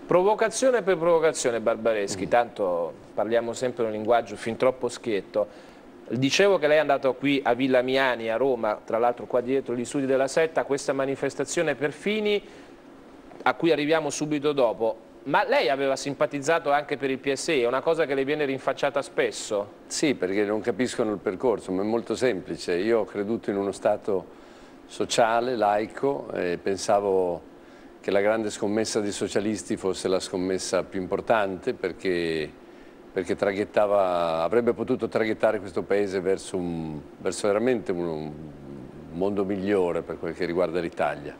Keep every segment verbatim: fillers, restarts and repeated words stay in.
Provocazione per provocazione, Barbareschi, mm. tanto parliamo sempre in un linguaggio fin troppo schietto. Dicevo che lei è andato qui a Villa Miani, a Roma, tra l'altro qua dietro gli studi della Setta, questa manifestazione per Fini, a cui arriviamo subito dopo. Ma lei aveva simpatizzato anche per il P S I, è una cosa che le viene rinfacciata spesso? Sì, perché non capiscono il percorso, ma è molto semplice. Io ho creduto in uno Stato sociale, laico, e pensavo che la grande scommessa dei socialisti fosse la scommessa più importante, perché, perché traghettava, avrebbe potuto traghettare questo Paese verso, un, verso veramente un, un mondo migliore per quel che riguarda l'Italia.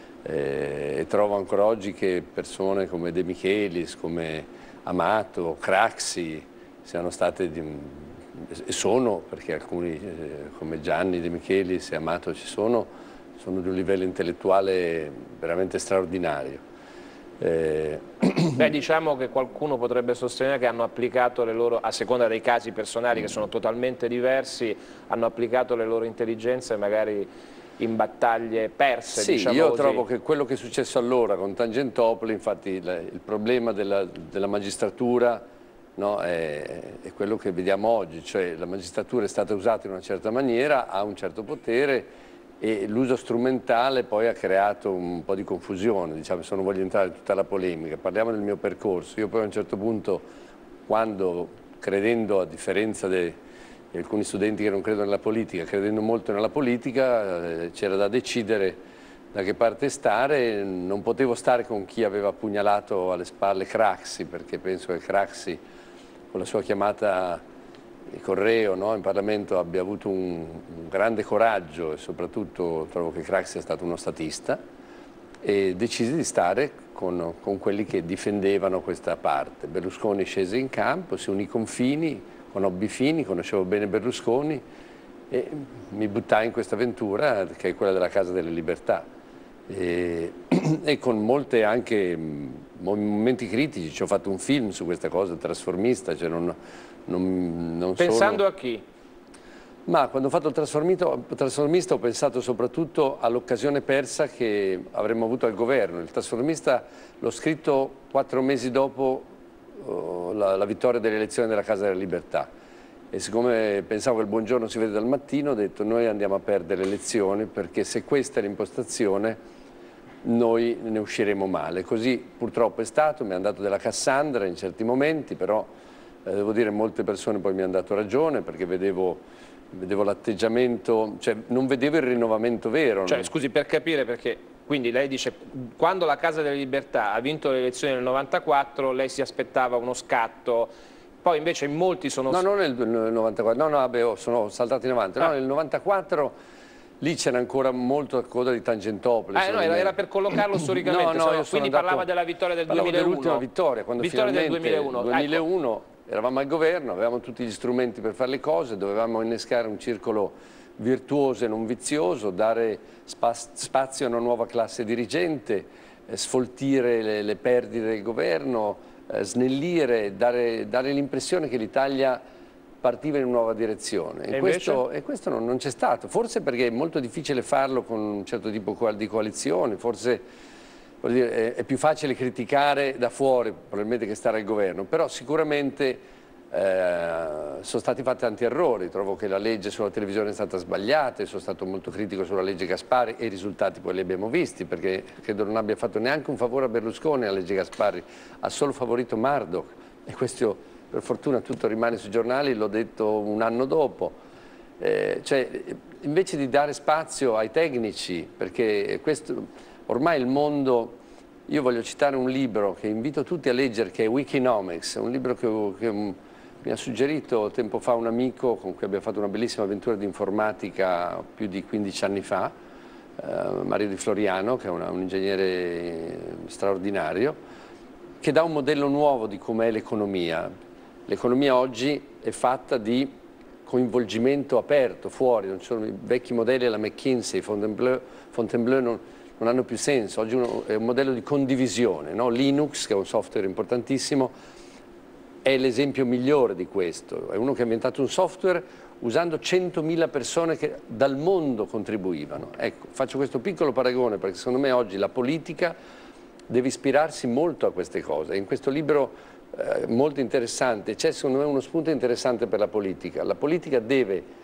Eh, e trovo ancora oggi che persone come De Michelis, come Amato, Craxi siano state, di, e sono, perché alcuni eh, come Gianni, De Michelis e Amato ci sono, sono di un livello intellettuale veramente straordinario. Eh... Beh, diciamo che qualcuno potrebbe sostenere che hanno applicato le loro, a seconda dei casi personali che sono totalmente diversi, hanno applicato le loro intelligenze magari in battaglie perse. Sì, diciamo io così. trovo che quello che è successo allora con Tangentopoli, infatti il, il problema della, della magistratura, no, è, è quello che vediamo oggi, cioè la magistratura è stata usata in una certa maniera, ha un certo potere, e l'uso strumentale poi ha creato un po' di confusione, diciamo, se non voglio entrare in tutta la polemica. Parliamo del mio percorso. Io poi a un certo punto, quando, credendo, a differenza di alcuni studenti che non credono nella politica, credendo molto nella politica, eh, c'era da decidere da che parte stare. Non potevo stare con chi aveva pugnalato alle spalle Craxi, perché penso che Craxi, con la sua chiamata il Correo, no, in Parlamento, abbia avuto un, un grande coraggio, e soprattutto trovo che Craxi sia stato uno statista, e decisi di stare con, con quelli che difendevano questa parte. Berlusconi scese in campo, si unì con Fini, conobbi Fini, conoscevo bene Berlusconi e mi buttai in questa avventura che è quella della Casa delle Libertà. E, e con molte anche momenti critici, ci ho fatto un film su questa cosa, Trasformista, cioè non, non, non Pensando solo... a chi? Ma quando ho fatto il Trasformista ho pensato soprattutto all'occasione persa che avremmo avuto al governo. Il Trasformista l'ho scritto quattro mesi dopo uh, la, la vittoria delle elezioni della Casa della Libertà, e siccome pensavo che il buongiorno si vede dal mattino, ho detto noi andiamo a perdere le elezioni, perché se questa è l'impostazione noi ne usciremo male. Così purtroppo è stato, mi hanno dato della Cassandra in certi momenti, però eh, devo dire molte persone poi mi hanno dato ragione, perché vedevo, vedevo l'atteggiamento, cioè non vedevo il rinnovamento vero. Cioè, no? scusi, per capire, perché quindi lei dice quando la Casa delle Libertà ha vinto le elezioni nel novantaquattro lei si aspettava uno scatto, poi invece in molti sono... No, non nel novantaquattro, no, no, vabbè, oh, sono saltato in avanti, ah. no, nel novantaquattro... Lì c'era ancora molto a coda di Tangentopoli. Ah, no, era, era per collocarlo storicamente, no, no, no, quindi parlava della vittoria del duemilauno. Dell'ultima vittoria, quando vittoria finalmente del duemilauno. nel duemilauno ecco. Eravamo al governo, avevamo tutti gli strumenti per fare le cose, dovevamo innescare un circolo virtuoso e non vizioso, dare spazio a una nuova classe dirigente, eh, sfoltire le, le perdite del governo, eh, snellire, dare, dare l'impressione che l'Italia partiva in una nuova direzione. E, e questo, e questo non, non c'è stato, forse perché è molto difficile farlo con un certo tipo di coalizioni, forse vuol dire, è, è più facile criticare da fuori probabilmente che stare al governo, però sicuramente eh, sono stati fatti tanti errori. Trovo che la legge sulla televisione è stata sbagliata, sono stato molto critico sulla legge Gasparri e i risultati poi li abbiamo visti, perché credo non abbia fatto neanche un favore a Berlusconi la legge Gasparri, ha solo favorito Murdoch, e questo per fortuna tutto rimane sui giornali, l'ho detto un anno dopo. Eh, cioè, invece di dare spazio ai tecnici, perché questo, ormai il mondo, io voglio citare un libro che invito tutti a leggere, che è Wikinomics, un libro che, che mi ha suggerito tempo fa un amico con cui abbiamo fatto una bellissima avventura di informatica più di quindici anni fa, eh, Mario Di Floriano, che è una, un ingegnere straordinario, che dà un modello nuovo di com'è l'economia. L'economia oggi è fatta di coinvolgimento aperto, fuori, non ci sono i vecchi modelli, la McKinsey, Fontainebleau, Fontainebleau non, non hanno più senso. Oggi uno, è un modello di condivisione, no? Linux, che è un software importantissimo, è l'esempio migliore di questo. È uno che ha inventato un software usando centomila persone che dal mondo contribuivano. Ecco, faccio questo piccolo paragone perché secondo me oggi la politica deve ispirarsi molto a queste cose. In questo libro eh, molto interessante c'è secondo me uno spunto interessante per la politica. La politica deve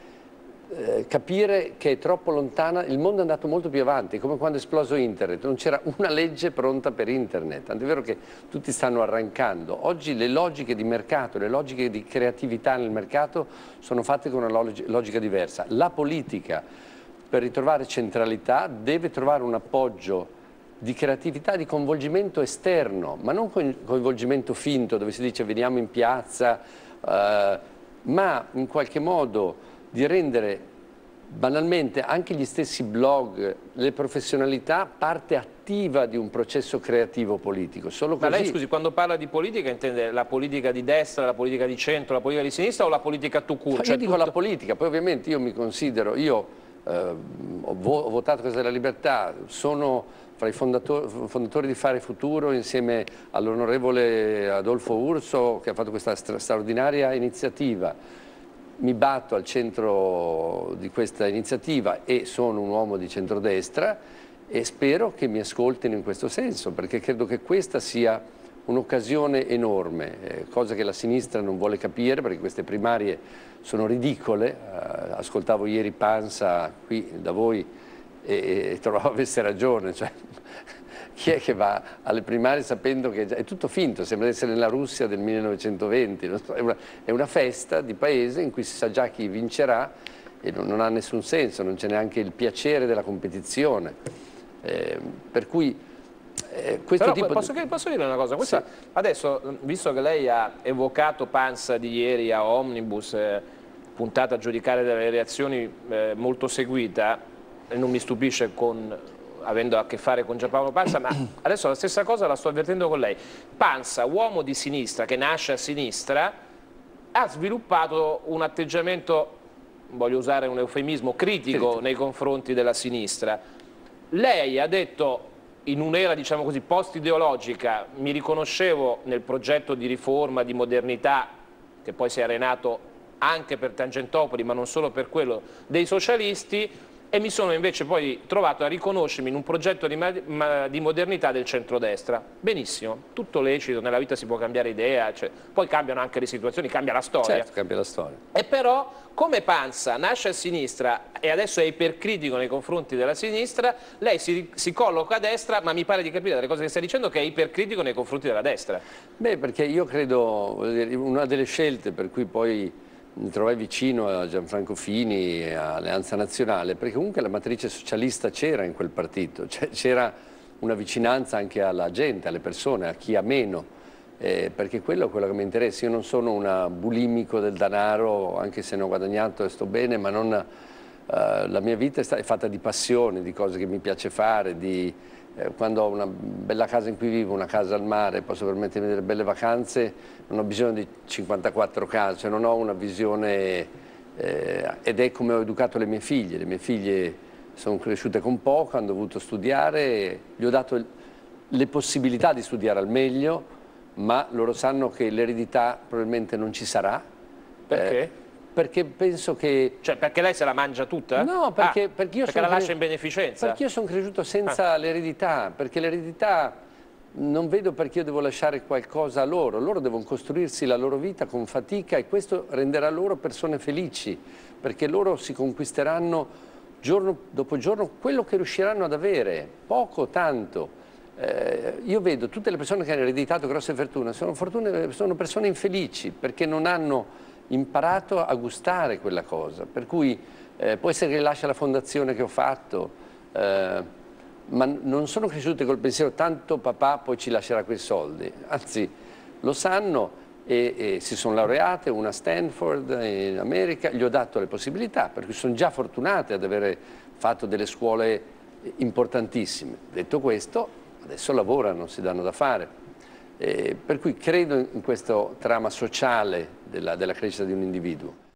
Eh, capire che è troppo lontana, il mondo è andato molto più avanti, come quando è esploso internet, non c'era una legge pronta per internet, tant'è vero che tutti stanno arrancando. Oggi le logiche di mercato, le logiche di creatività nel mercato sono fatte con una log logica diversa. La politica, per ritrovare centralità, deve trovare un appoggio di creatività, di coinvolgimento esterno, ma non coinvolgimento finto dove si dice veniamo in piazza, eh, ma in qualche modo di rendere banalmente anche gli stessi blog, le professionalità, parte attiva di un processo creativo politico. Solo così... Ma lei, scusi, quando parla di politica intende la politica di destra, la politica di centro, la politica di sinistra o la politica tout court? Cioè, io dico tutto... la politica, poi ovviamente io mi considero, io eh, ho, vo ho votato Casa della Libertà, sono fra i fondatori, fondatori di Fare Futuro insieme all'onorevole Adolfo Urso che ha fatto questa stra straordinaria iniziativa. Mi batto al centro di questa iniziativa e sono un uomo di centrodestra e spero che mi ascoltino in questo senso, perché credo che questa sia un'occasione enorme, eh, cosa che la sinistra non vuole capire perché queste primarie sono ridicole. Eh, ascoltavo ieri Pansa qui da voi e, e trovavo avesse ragione, cioè, chi è che va alle primarie sapendo che è tutto finto, sembra di essere nella Russia del millenovecentoventi, non so, è, una, è una festa di paese in cui si sa già chi vincerà e non, non ha nessun senso, non c'è neanche il piacere della competizione, eh, per cui eh, questo Però, tipo posso, di... posso dire una cosa? Questa, sì. Adesso, visto che lei ha evocato Pansa di ieri a Omnibus, eh, puntata a giudicare delle reazioni eh, molto seguita, e non mi stupisce con... avendo a che fare con Giampaolo Pansa, ma adesso la stessa cosa la sto avvertendo con lei. Pansa, uomo di sinistra, che nasce a sinistra, ha sviluppato un atteggiamento, voglio usare un eufemismo, critico Critico. nei confronti della sinistra. Lei ha detto, in un'era diciamo così post-ideologica, mi riconoscevo nel progetto di riforma, di modernità, che poi si è arenato anche per Tangentopoli, ma non solo per quello, dei socialisti, e mi sono invece poi trovato a riconoscermi in un progetto di, di modernità del centrodestra. Benissimo, tutto lecito, nella vita si può cambiare idea, cioè, poi cambiano anche le situazioni, cambia la storia. Certo, cambia la storia. E però, come Pansa nasce a sinistra e adesso è ipercritico nei confronti della sinistra, lei si, si colloca a destra, ma mi pare di capire dalle cose che stai dicendo che è ipercritico nei confronti della destra. Beh, perché io credo, una delle scelte per cui poi mi trovai vicino a Gianfranco Fini e a Alleanza Nazionale, perché comunque la matrice socialista c'era in quel partito, c'era una vicinanza anche alla gente, alle persone, a chi ha meno, eh, perché quello è quello che mi interessa. Io non sono un bulimico del denaro, anche se ne ho guadagnato e sto bene, ma non, eh, la mia vita è, è fatta di passione, di cose che mi piace fare, di... Quando ho una bella casa in cui vivo, una casa al mare, posso permettermi delle belle vacanze, non ho bisogno di cinquantaquattro case, cioè non ho una visione, eh, ed è come ho educato le mie figlie. Le mie figlie sono cresciute con poco, hanno dovuto studiare, gli ho dato le possibilità di studiare al meglio, ma loro sanno che l'eredità probabilmente non ci sarà. Perché? Eh, Perché penso che... Cioè, perché lei se la mangia tutta? No, perché, ah, perché io perché sono la lascia in beneficenza? Perché io sono cresciuto senza ah. l'eredità, perché l'eredità non vedo perché io devo lasciare qualcosa a loro. Loro devono costruirsi la loro vita con fatica e questo renderà loro persone felici, perché loro si conquisteranno giorno dopo giorno quello che riusciranno ad avere, poco, tanto. Eh, io vedo tutte le persone che hanno ereditato grosse fortune, sono, fortune, sono persone infelici perché non hanno imparato a gustare quella cosa, per cui eh, può essere che lascia la fondazione che ho fatto, eh, ma non sono cresciute col pensiero tanto papà poi ci lascerà quei soldi, anzi lo sanno e, e si sono laureate, una a Stanford in America, gli ho dato le possibilità, per cui sono già fortunate ad avere fatto delle scuole importantissime. Detto questo, adesso lavorano, si danno da fare. Eh, per cui credo in questo trama sociale della, della crescita di un individuo.